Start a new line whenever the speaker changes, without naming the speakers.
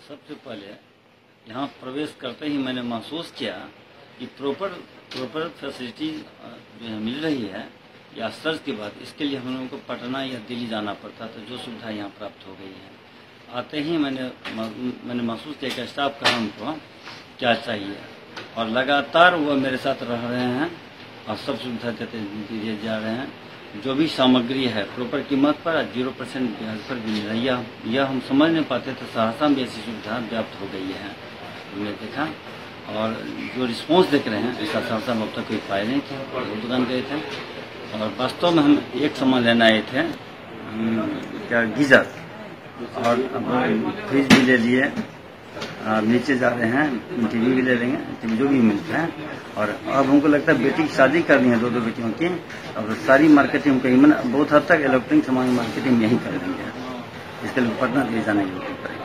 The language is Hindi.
सबसे पहले यहाँ प्रवेश करते ही मैंने महसूस किया कि प्रॉपर फैसिलिटी जो है मिल रही है या सर्च के बाद इसके लिए हम लोगों को पटना या दिल्ली जाना पड़ता था, जो सुविधा यहाँ प्राप्त हो गई है। आते ही मैंने महसूस किया कि स्टाफ का हमको क्या चाहिए और लगातार वो मेरे साथ रह रहे हैं और सब सुविधा देते दिए जा रहे हैं। जो भी सामग्री है प्रॉपर कीमत पर 0% ब्याज पर मिल रही है। यह हम समझ नहीं पाते थे, सहरसा में ऐसी सुविधा व्याप्त हो गई है, हमने देखा। और जो रिस्पॉन्स देख रहे हैं ऐसा सहरसा में अब तक कोई पाए नहीं थे, बहुत दुकान गए थे। और वास्तव में हम एक सामान लेना आए थे, क्या गीजर और फ्रिज भी ले लिए। नीचे जा रहे हैं, टीवी भी ले लेंगे, टीवी जो भी मिलता है। और अब हमको लगता है बेटी की शादी करनी है, दो बेटियों की, और सारी मार्केटिंग कहीं बहुत हद तक इलेक्ट्रॉनिक सामान मार्केटिंग यहीं कर देंगे। इसके लिए पटना ले जाने की जरूरत पड़ेगी।